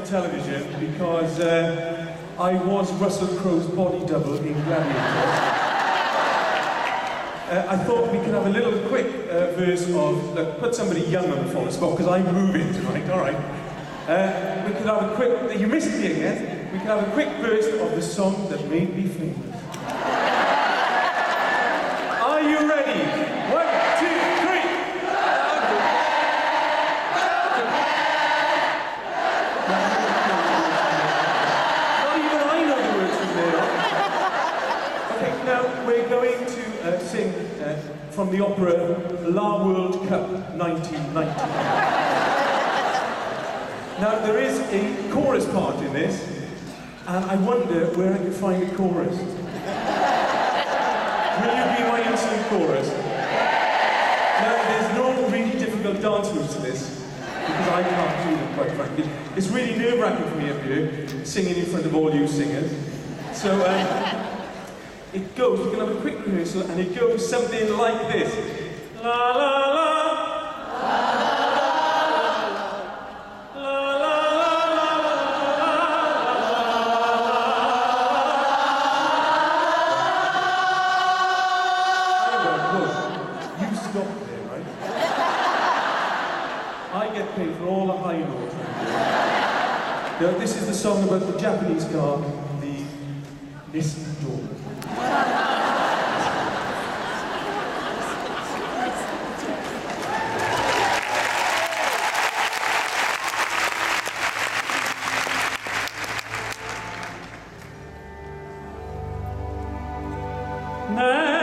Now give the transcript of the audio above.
television because I was Russell Crowe's body double in Gladiator. I thought we could have a little quick verse of, look, put somebody young on the phone spot because I'm moving tonight, alright. We could have a quick, you missed me again, we could have a quick verse of the song that made me famous. Are you ready? 1, 2, 3. Not even I know the words from there on. Okay, now we're going to sing from the opera La World Cup 1990. Now there is a chorus part in this, and I wonder where I can find a chorus. Will you be my instant chorus? Now there's no really difficult dance moves to this, because I can't do them, quite frankly. It's really nerve-wracking for me up here, singing in front of all you singers. So it goes, we can have a quick rehearsal, and it goes something like this. La la la. I get paid for all the high notes. Now, this is the song about the Japanese car, the Nessun Dorma. Nah.